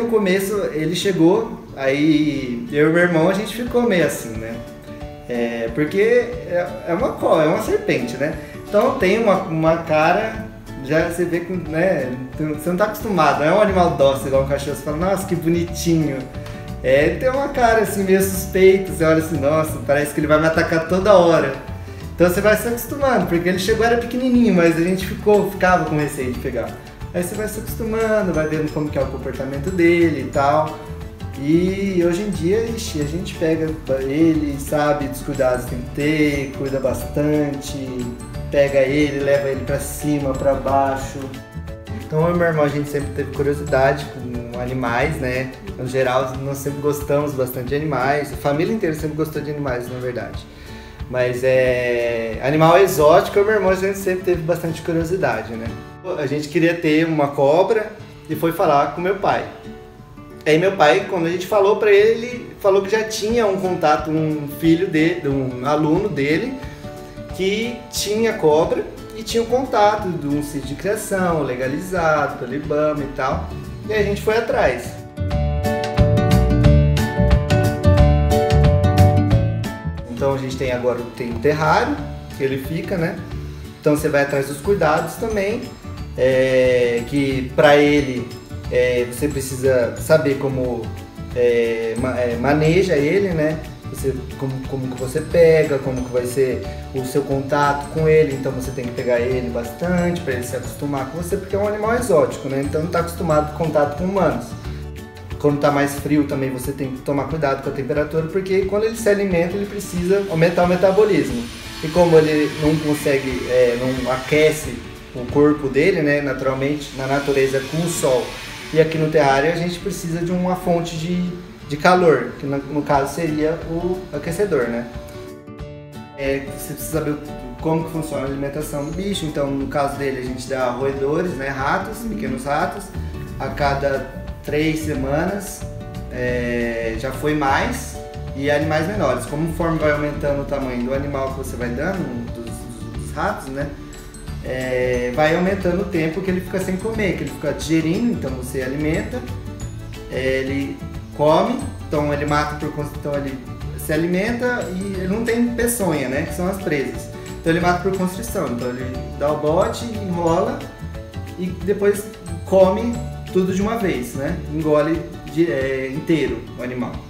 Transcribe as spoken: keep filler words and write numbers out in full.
começo ele chegou, aí eu e meu irmão a gente ficou meio assim, né? É, porque é, é uma cobra, é uma serpente, né? Então tem uma, uma cara, já você vê que, né? Você não tá acostumado, não é um animal dócil igual um cachorro, você fala, nossa, que bonitinho. É, ele tem uma cara assim meio suspeita, você olha assim, nossa, parece que ele vai me atacar toda hora. Então você vai se acostumando, porque ele chegou, era pequenininho, mas a gente ficou, ficava com receio de pegar. Aí você vai se acostumando, vai vendo como que é o comportamento dele e tal. E hoje em dia, ixi, a gente pega ele, sabe dos cuidados que tem que ter, cuida bastante, pega ele, leva ele pra cima, pra baixo. Então eu e meu irmão, a gente sempre teve curiosidade com animais, né? No geral, nós sempre gostamos bastante de animais, a família inteira sempre gostou de animais, na verdade. Mas é... animal exótico, eu e meu irmão, a gente sempre teve bastante curiosidade, né? A gente queria ter uma cobra e foi falar com meu pai. Aí meu pai, quando a gente falou pra ele, ele falou que já tinha um contato, um filho dele, um aluno dele, que tinha cobra e tinha um contato de um sítio de criação legalizado pelo IBAMA e tal. E aí a gente foi atrás. Então a gente tem agora tem o terrário, que ele fica, né? Então você vai atrás dos cuidados também, é, que pra ele é, você precisa saber como é, é, maneja ele, né? Você, como, como que você pega, como que vai ser o seu contato com ele, então você tem que pegar ele bastante para ele se acostumar com você, porque é um animal exótico, né? Então não está acostumado com contato com humanos. Quando está mais frio também você tem que tomar cuidado com a temperatura, porque quando ele se alimenta ele precisa aumentar o metabolismo. E como ele não consegue, é, não aquece o corpo dele, né, naturalmente, na natureza com o sol, e aqui no terrário a gente precisa de uma fonte de, de calor, que no, no caso seria o aquecedor, né. É, você precisa saber como que funciona a alimentação do bicho, então no caso dele a gente dá roedores, né, ratos, pequenos ratos, a cada três semanas, é, já foi mais, e animais menores. Conforme vai aumentando o tamanho do animal que você vai dando, dos, dos, dos ratos, né, é, vai aumentando o tempo que ele fica sem comer, que ele fica digerindo, então você alimenta, é, ele come, então ele mata por então ele se alimenta e ele não tem peçonha, né, que são as presas. Então ele mata por constrição, então ele dá o bote, enrola e depois come tudo de uma vez, né, engole de, é, inteiro o animal.